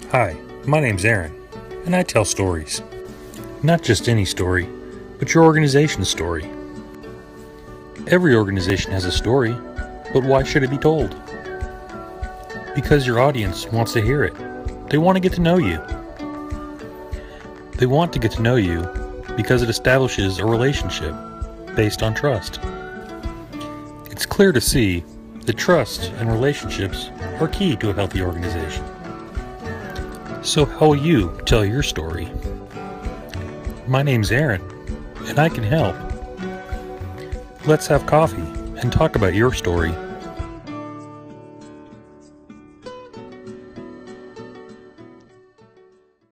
Hi, my name's Aaron, and I tell stories. Not just any story, but your organization's story. Every organization has a story, but why should it be told? Because your audience wants to hear it. They want to get to know you. They want to get to know you because it establishes a relationship based on trust. It's clear to see that trust and relationships are key to a healthy organization. So how will you tell your story? My name's Aaron, and I can help. Let's have coffee and talk about your story